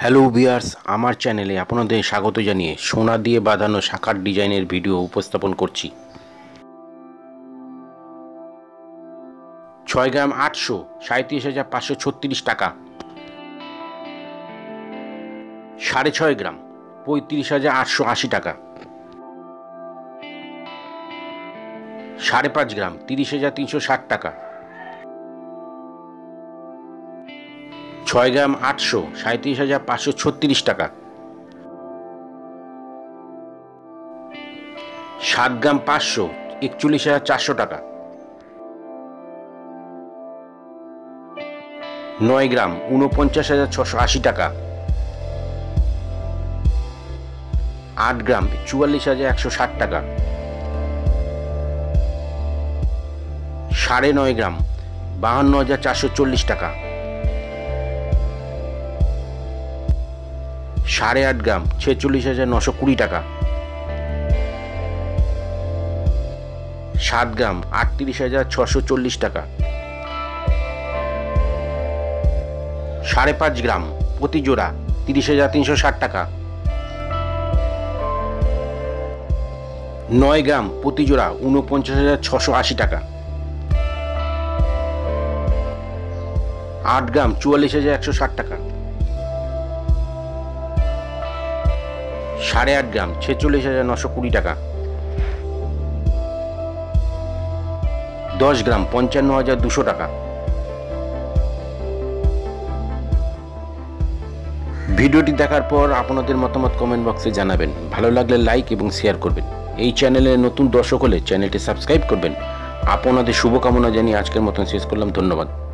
Hello viewers, আমার চ্যানেলে আপনাদের স্বাগত জানিয়ে সোনা দিয়ে বাঁধানো শাখার ডিজাইনের ভিডিও উপস্থাপন করছি। 6 গ্রাম 800 37,536 টাকা। 6.5 গ্রাম 35,880 টাকা। 5.5 গ্রাম 30,360 টাকা। 6 গ্রাম 800 37,536 টাকা। 7 গ্রাম 500 41,400 টাকা। 9 গ্রাম 49,680 টাকা। 8 গ্রাম 44,160 টাকা। 9.5 গ্রাম 52,440 টাকা। 8.5 গ্রাম 46,920 টাকা। 7 গ্রাম 38,640 টাকা। 5.5 গ্রাম প্রতি জোড়া 30,360 টাকা। 9 গ্রাম প্রতি জোড়া 49,680 টাকা। 8 গ্রাম 44,160 টাকা। 8.5 গ্রাম 46,920 টাকা। 10 গ্রাম 55,200 টাকা। ভিডিওটি দেখার পর আপনাদের মতামত কমেন্ট বক্সে জানাবেন। ভালো লাগলে লাইক এবং শেয়ার করবেন। এই চ্যানেলে নতুন দর্শক হলে চ্যানেলটি সাবস্ক্রাইব করবেন। আপনাদের শুভকামনা জানিয়ে আজকের মতন শেষ করলাম। ধন্যবাদ।